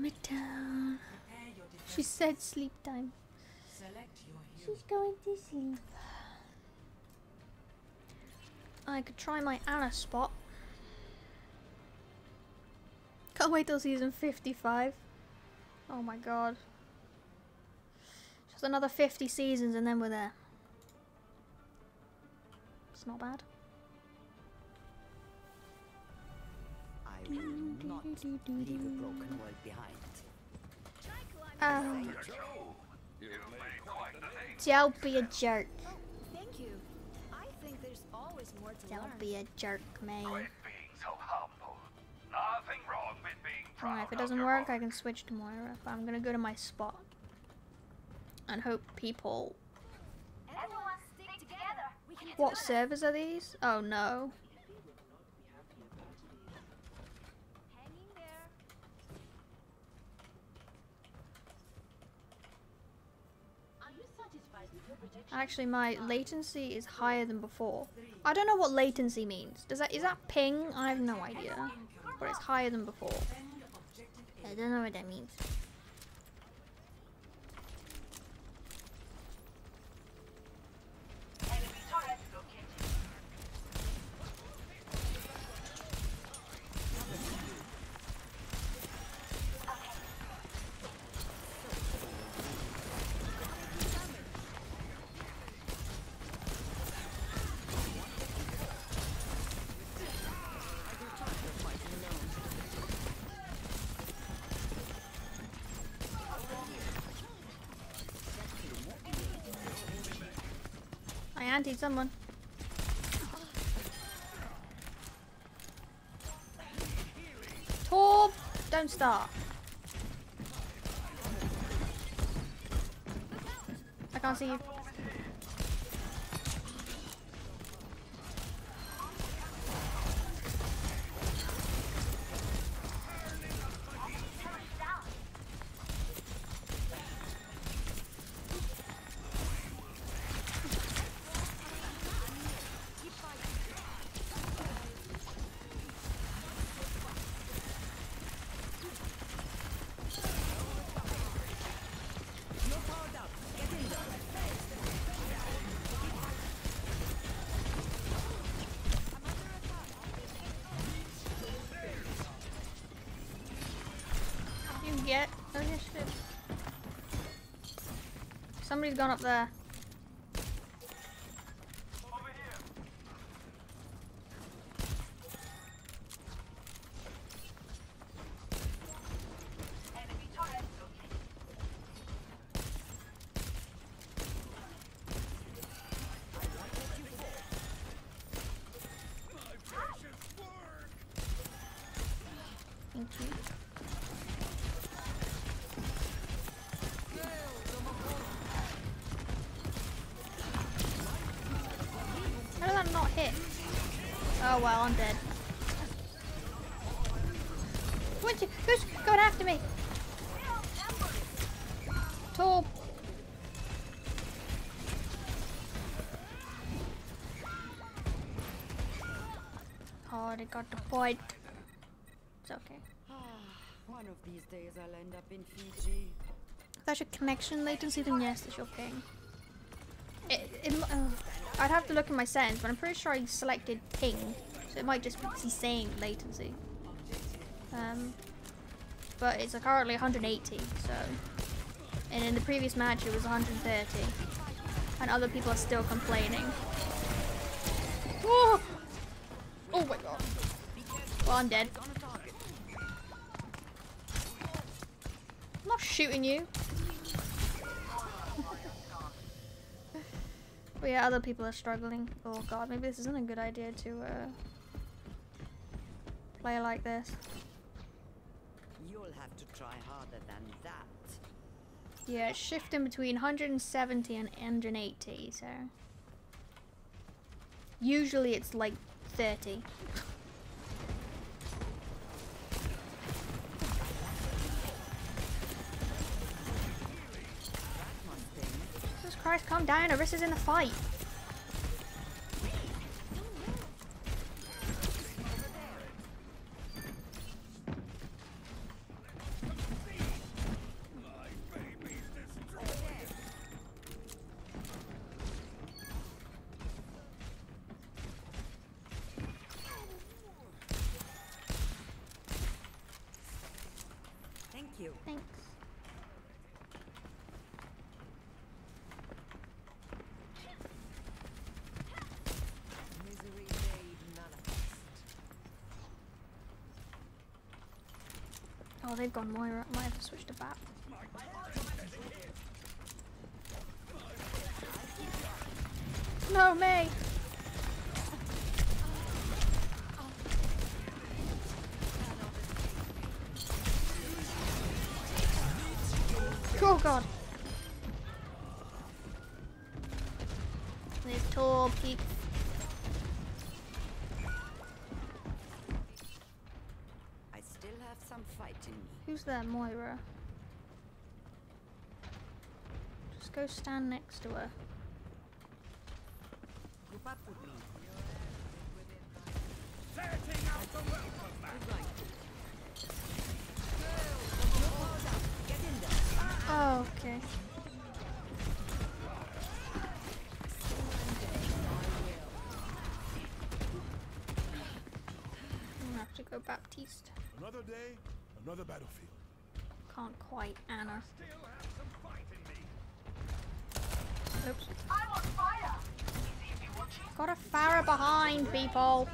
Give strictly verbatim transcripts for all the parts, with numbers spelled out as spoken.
it down. She said sleep time. She's going to sleep. I could try my Anna spot. Can't wait till season fifty-five. Oh my god. Just another fifty seasons and then we're there. It's not bad. I will not leave a broken world behind. Um, don't be a jerk. Thank you. I think there's always more to learn. Don't be a jerk, man. Quit being so humble. Nothing wrong with being proud. Alright, if it of doesn't your work, own. I can switch to Moira. But I'm gonna go to my spot. And hope people... Everyone stick together. We can What servers are these? Oh no. hang in there. Are you satisfied with your protection? Actually, my latency is higher than before. I don't know what latency means. Does that is that ping? I have no idea. But it's higher than before. I don't know what that means. Enemy turret located. I antied someone. Torb! Don't start. I can't see you. You can get. Oh yeah, shit. Somebody's gone up there. Over here. Enemy turret located. Thank you. How did that not hit? Oh well, I'm dead. What you? Who's going after me? Torb. Oh, they got the point. It's okay. Ah, one of these days I'll end up in Fiji. If that's your connection latency, then yes, it's your ping. It, it, uh, I'd have to look at my settings, but I'm pretty sure I selected ping, so it might just be saying latency. Um, but it's uh, currently one hundred eighty, so, and in the previous match it was one hundred thirty, and other people are still complaining. Oh, oh my god! Well, I'm dead. I'm not shooting you. But yeah, other people are struggling. Oh god, maybe this isn't a good idea to uh, play like this. You'll have to try harder than that. Yeah, it's shifting between one hundred seventy and one hundred eighty, so... Usually it's like thirty. Jesus Christ, calm down, Orissa's in the fight. you. Thanks. Misery made manifest. Oh, they've gone Moira. I might have to switch to Bat. No, May! Oh god. This tall peak. I still have some fight in me. Who's there, Moira? Just go stand next to her. Group up with me. Setting out the welcome mat. Get in there. Oh, okay. I'm gonna have to go Baptiste. Another day, another battlefield. Can't quite Anna. Still have some fight in me. Oops. I'm on fire. Got a Farah behind, people.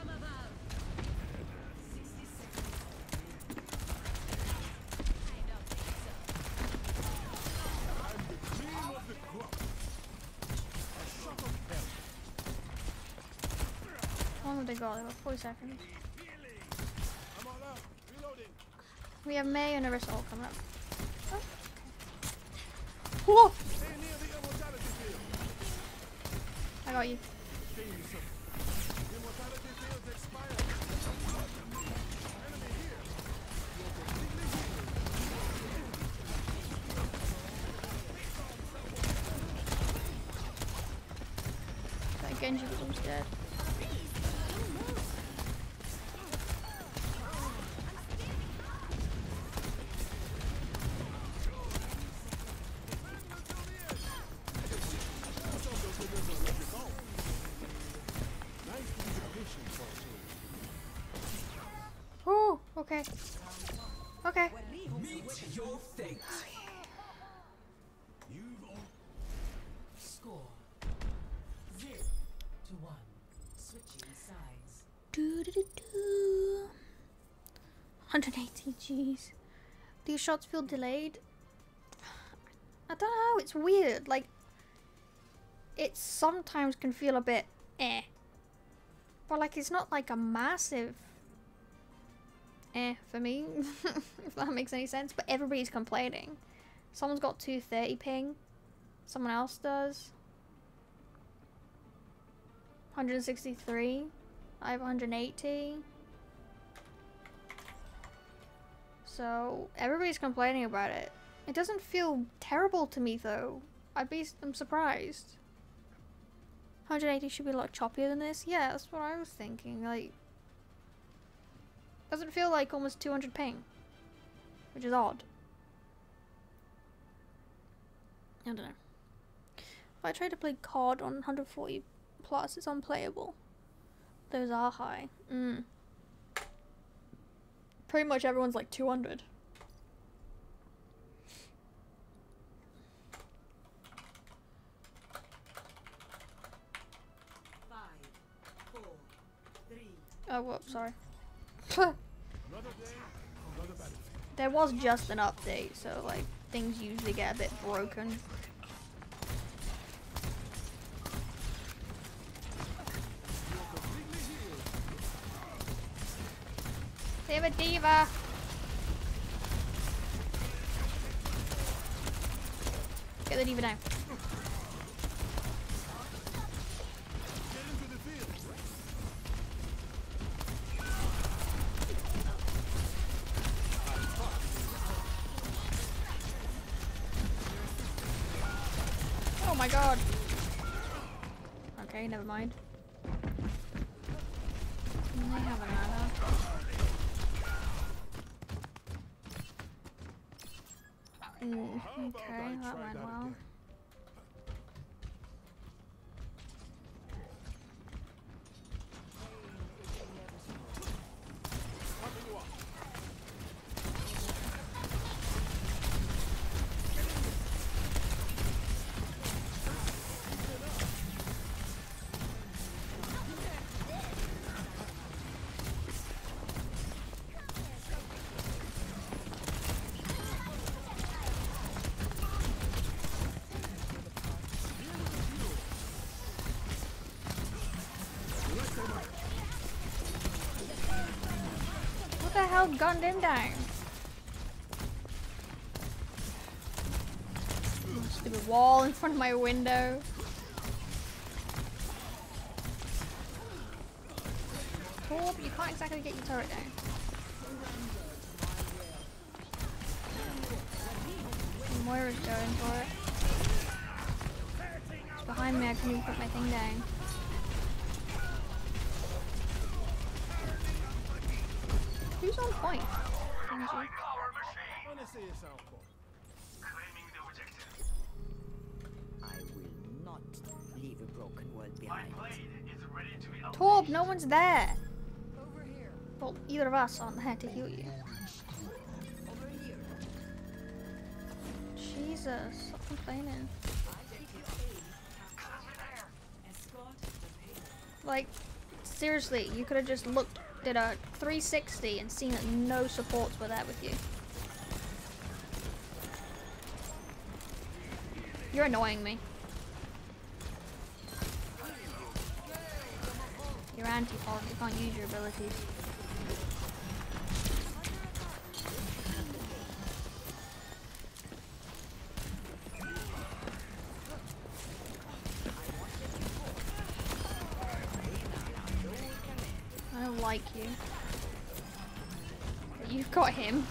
Cream of the crop. A shot of hell. How long have they got? They got forty seconds. I'm all out. Reloading. We have May and Arissa all coming up. Oh. Whoa! Stay near the immortality field. I got you. Stay in the circle. Immortality fields expire. Enemy here. You're completely healed. That Genji was almost dead. Oh, okay. Okay. Meet your fate. You've all score zero to one. Switching sides. Do do do do. one hundred eighty G's. These shots feel delayed. I don't know. It's weird. Like, it sometimes can feel a bit eh, but like it's not like a massive eh for me. If that makes any sense. But everybody's complaining. Someone's got two thirty ping. Someone else does. one hundred sixty-three. I have one hundred eighty. So everybody's complaining about it. It doesn't feel terrible to me though. I'd be I'm surprised. one hundred eighty should be a lot choppier than this. Yeah, that's what I was thinking. Like, doesn't feel like almost two hundred ping, which is odd. I don't know. If I try to play C O D on one hundred forty plus, it's unplayable. Those are high. Mm. Pretty much everyone's like two hundred. Five, four, three. Oh, whoops, sorry. Another day, another battlefield. There was just an update, so like things usually get a bit broken. They have a diva. Get the diva now. Get into the field. Oh my god. Okay, never mind. They have an Ana. Mm, How about okay, I that try went that well. again? Popping you up. hell gunned him down? Stupid wall in front of my window. Torb, you can't exactly get your turret down. Moira's going for it. It's behind me, I couldn't even put my thing down. Who's on point? Genji. Power machine. Wanna see yourself, boy? Claiming the objective. I will not leave a broken world My behind. blade is ready to be unleashed. Torb, no one's there. Over here. Well, either of us aren't there to heal you. Over here. Jesus, stop complaining. Escort the payload. Like, seriously, you could have just looked, did a three sixty and seen that no supports were there with you. You're annoying me. You're anti-pog, you can't use your abilities. I don't like you. But you've got him.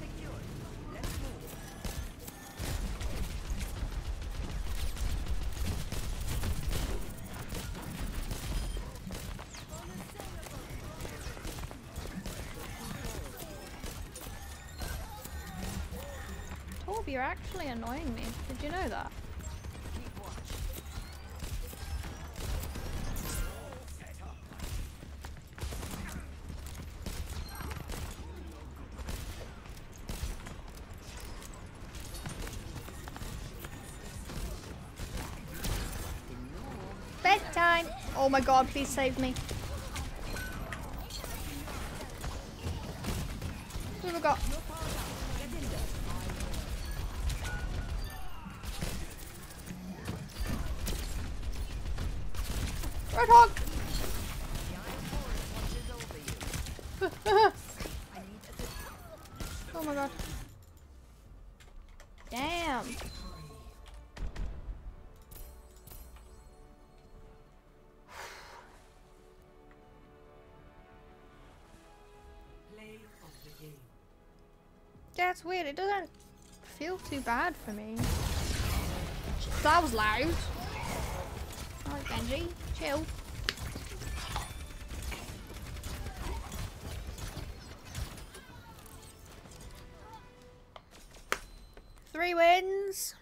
Torb, you're actually annoying me. Did you know that? Bedtime! Oh my god, please save me. Who have we got? Roadhog! Oh my god. Damn. Play of the game. Yeah, it's weird. It doesn't feel too bad for me. That was loud. Alright, Genji. Chill. Three wins.